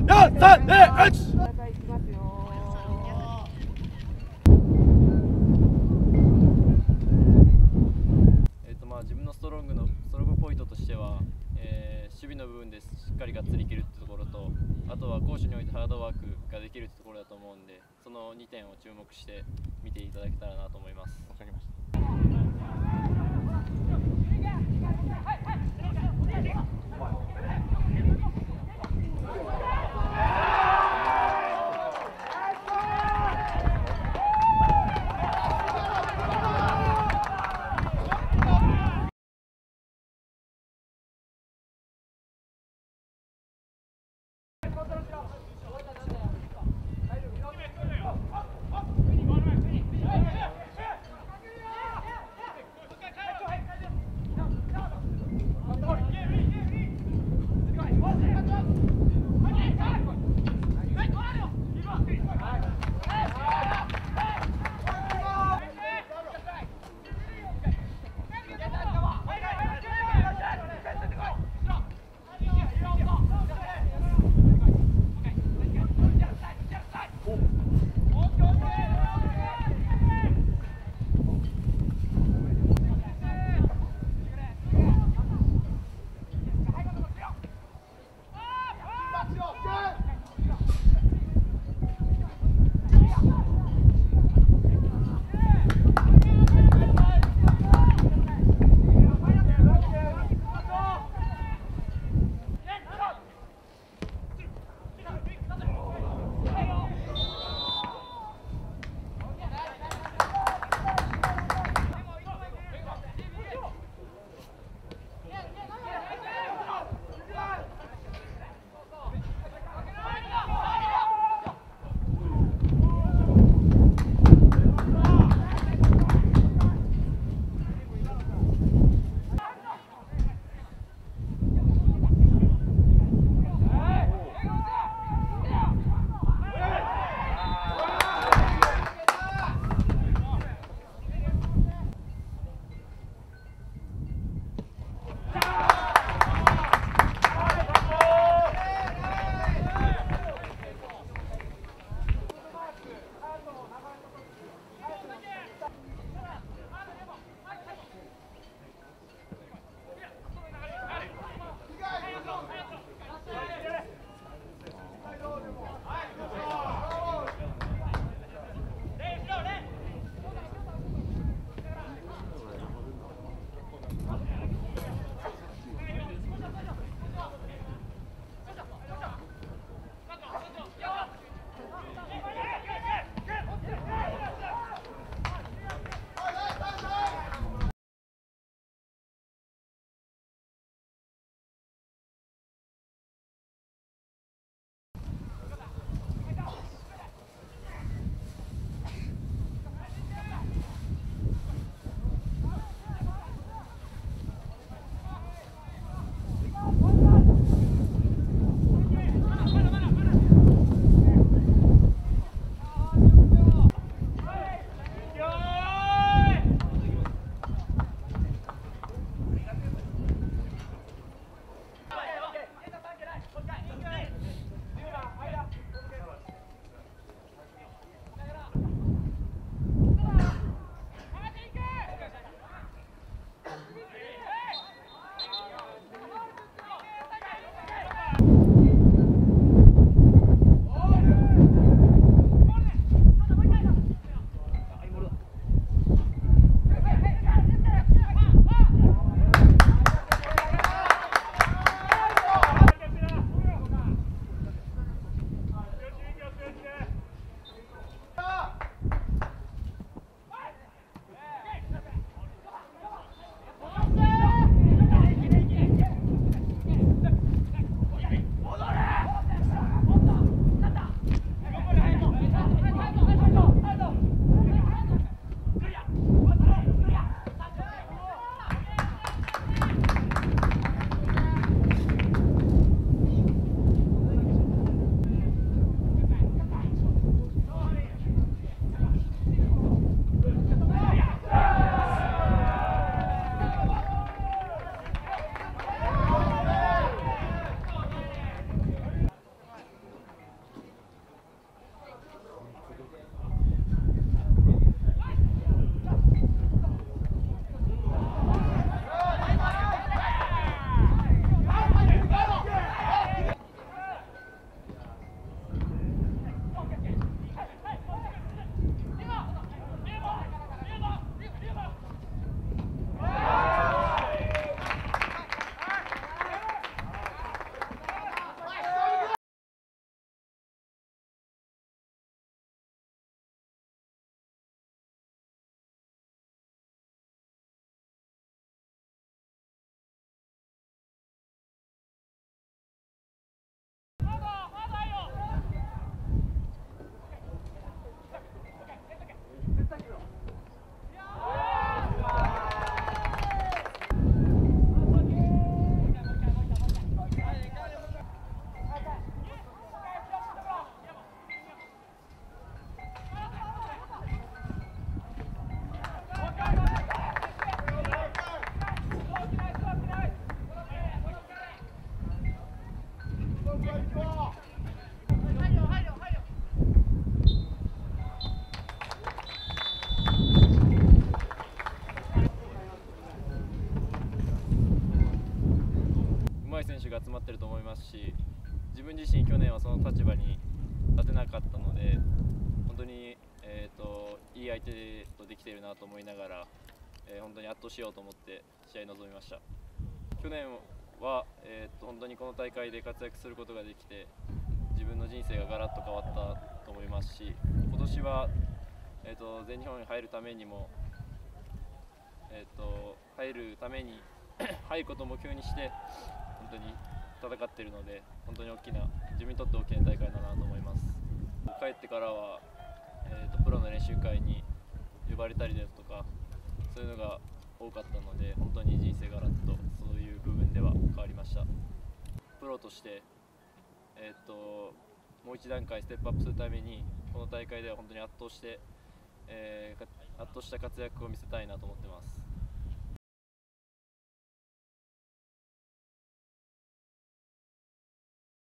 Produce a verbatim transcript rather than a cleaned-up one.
よん、さん、に、いち。 えっとまあ自分のストロングのストロングポイントとしては、えー、守備の部分でしっかりがっつりいけるってところと、あとは攻守においてハードワークができるってところだと思うんで、そのにてんを注目して見ていただけたらなと思います。 わかりました。 選手が集まってると思いますし、自分自身去年はその立場に立てなかったので、本当に、えー、といい相手とできているなと思いながら、えー、本当に圧倒しようと思って試合に臨みました。去年は、えー、と本当にこの大会で活躍することができて、自分の人生がガラッと変わったと思いますし、今年は、えー、と全日本に入るためにも、えー、と入るために入ることを目標にして本当に戦っているので、本当に大きな、自分にとって大きな大会だなと思います。帰ってからは、えー、とプロの練習会に呼ばれたりですとか、そういうのが多かったので、本当に人生ガラッとそういう部分では変わりました。プロとして、えー、ともう一段階ステップアップするために、この大会では本当に圧倒して、えー、圧倒した活躍を見せたいなと思っています。